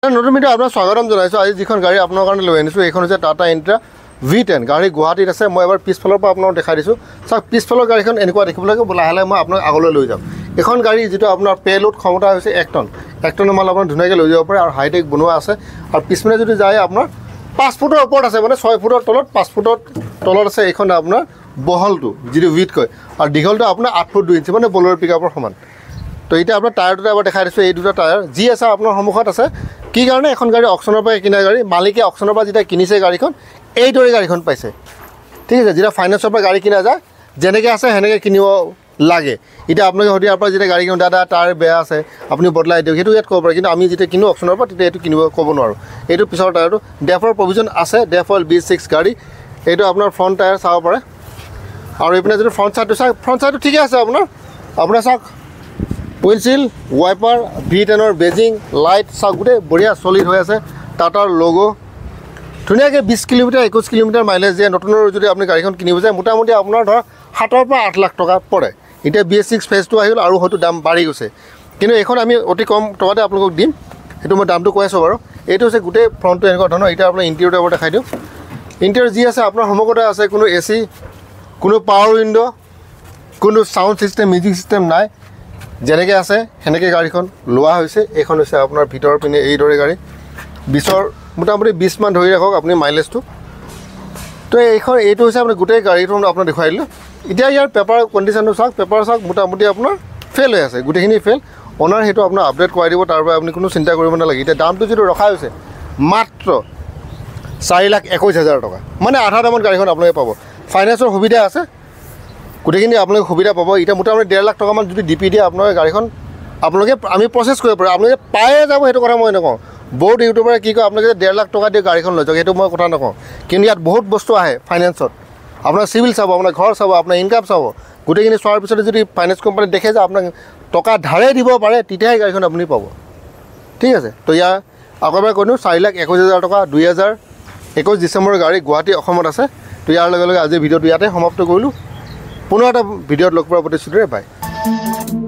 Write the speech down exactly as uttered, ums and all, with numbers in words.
নতুন ভিডিও আপনার স্বাগতম জানাইছো। আজি যিখন গাড়ি আপনার কারণে লৈ আনিছো এইখন হচ্ছে টাটা ইন্ট্রা ভি টেন গাড়ি গুৱাহাটীত আছে। মই এবাৰ পিছফালৰ পৰা আপোনাক দেখাই দিছোঁ। চাওক পিছফালৰ গাড়ীখন এনেকুৱা দেখিব লাগে, লাহে লাহে মই আপোনাক আগলৈ লৈ যাম। এখন গাড়ী যিটো আপোনাৰ পেলোড ক্ষমতা হৈছে এক টন এক টনৰ মাল আপোনাৰ ধুনীয়াকৈ লৈ যাব পাৰে আৰু হাইটেক বনোৱা আছে। আৰু পিছপিনে যদি যায় আপোনাৰ পাঁচ ফুটৰ ওপৰত আছে, মানে ছয় ফুটৰ তলত পাঁচ ফুটৰ তলত আছে। এইখন আপোনাৰ বহলটো যিটো উইথ কয় আৰু দীঘলটো আপোনাৰ আঠ ফুট দুই ইঞ্চি, মানে বলেৰ পিকআপৰ সমান। তো এতিয়া আপোনাৰ টায়াৰ দুটা এবাৰ দেখাই দিছোঁ। এই দুটা টায়াৰ যি আছে আপোনাৰ সন্মুখত আছে। কি কাৰণে এখন গাড়ী অকশ্যনৰ পৰা কিনা গাড়ী, মালিকে অকশ্যনৰ পৰা যেতিয়া কিনিছে গাড়ীখন এইদৰে গাড়ীখন পাইছে। ঠিক আছে, যেতিয়া ফাইনেন্সৰ পৰা গাড়ী কিনা যায় যেনেকৈ আছে সেনেকৈ কিনিব লাগে। এতিয়া আপোনালোকে সদিয়াৰ পৰা যেতিয়া গাড়ী কিনো দাদা টায়াৰ বেয়া আছে আপুনি বদলাই দিয়ক, সেইটো ইয়াত ক'ব পাৰে। কিন্তু আমি যেতিয়া কিনো অকশ্যনৰ পৰা তেতিয়া এইটো কিনিব ক'ব নোৱাৰোঁ। এইটো পিছৰ টায়াৰটো ডেফৰ প্ৰভিজন আছে, ডেফ অইল বি ছিক্স গাড়ী। এইটো আপোনাৰ ফ্ৰণ্ট টায়াৰ চাব পাৰে। আৰু এইপিনে যদি ফ্ৰণ্ট চাইডটো চাওক, ফ্ৰণ্ট চাইডটো ঠিকে আছে আপোনাৰ আপোনাৰ চাওক উইণ্ডচিল, ৱাইপাৰ, ভি টেনৰ বেজিং, লাইট চাওক গোটেই বঢ়িয়া চলিড হৈ আছে। টাটাৰ লগো ধুনীয়াকৈ বিছ কিলোমিটাৰ একৈছ কিলোমিটাৰ মাইলেজ দিয়ে। নতুনৰ যদি আপুনি গাড়ীখন কিনিব যায় মোটামুটি আপোনাৰ ধৰক সাতৰ পৰা আঠ লাখ টকা পৰে। এতিয়া বি এছ ছিক্স ফেজটো আহিল আৰু হয়তো দাম বাঢ়ি গৈছে, কিন্তু এইখন আমি অতি কম টকাতে আপোনালোকক দিম। সেইটো মই দামটো কৈ আছোঁ বাৰু। এইটো হৈছে গোটেই ফ্ৰণ্টটো এনেকুৱা ধৰণৰ। এতিয়া আপোনাৰ ইণ্টেৰিয়ৰটো এবাৰ দেখাই দিওঁ। ইণ্টেৰিয়ৰ যি আছে আপোনাৰ সন্মুখতে আছে, কোনো এ চি, কোনো পাৱাৰ উইণ্ড', কোনো চাউণ্ড ছিষ্টেম, মিউজিক ছিষ্টেম নাই। যেনেকৈ আছে সেনেকৈ গাড়ীখন লোৱা হৈছে। এইখন হৈছে আপোনাৰ ভিতৰৰ পিনে এইদৰে গাড়ী বিছৰ মোটামুটি বিছ মান ধৰি ৰাখক আপুনি মাইলেজটো। তো এইখন এইটো হৈছে আপুনি গোটেই গাড়ীখন আপোনাক দেখুৱাই দিলোঁ। এতিয়া ইয়াৰ পেপাৰ কণ্ডিশ্যনটো চাওক, পেপাৰ চাওক মোটামুটি আপোনাৰ ফেল হৈ আছে, গোটেইখিনি ফেল। অনাৰ সেইটো আপোনাৰ আপডেট কৰাই দিব, তাৰ পৰা আপুনি কোনো চিন্তা কৰিব নালাগে। এতিয়া দামটো যিটো ৰখা হৈছে মাত্ৰ চাৰি লাখ একৈছ হাজাৰ টকা, মানে আধা দামত গাড়ীখন আপোনালোকে পাব। ফাইনেন্সৰ সুবিধা আছে, গোটেইখিনি আপোনালোকে সুবিধা পাব। এতিয়া মোটামুটি ডেৰ লাখ টকামান যদি ডি পি দিয়ে আপোনালোকে গাড়ীখন আপোনালোকে আমি প্ৰচেছ কৰিব পাৰোঁ। আপোনালোকে পায়ে যাব সেইটো কথা মই নকওঁ। বহুত ইউটিউবাৰে কি কয় আপোনালোকে ডেৰ লাখ টকা দিয়ে গাড়ীখন লৈ যাওক, সেইটো মই কথা নকওঁ। কিন্তু ইয়াত বহুত বস্তু আহে ফাইনেন্সত। আপোনাৰ চিভিল চাব, আপোনাৰ ঘৰ চাব, আপোনাৰ ইনকাম চাব। গোটেইখিনি চোৱাৰ পিছতে যদি ফাইনেন্স কোম্পানীত দেখে যে আপোনাক টকা ধাৰে দিব পাৰে তেতিয়াহে গাড়ীখন আপুনি পাব। ঠিক আছে, তো ইয়াৰ আকৌ এবাৰ কৈ দিওঁ চাৰি লাখ একৈছ হাজাৰ টকা, দুই হাজাৰ একৈছ ডিচেম্বৰৰ গাড়ী গুৱাহাটী অসমত আছে। তো ইয়াৰ লগে লগে আজিৰ ভিডিঅ'টো ইয়াতে সমাপ্ত কৰিলোঁ। পুনৰ এটা ভিডিঅ'ত লগ পোৱাৰ প্ৰতিশ্ৰুতিৰে পায়।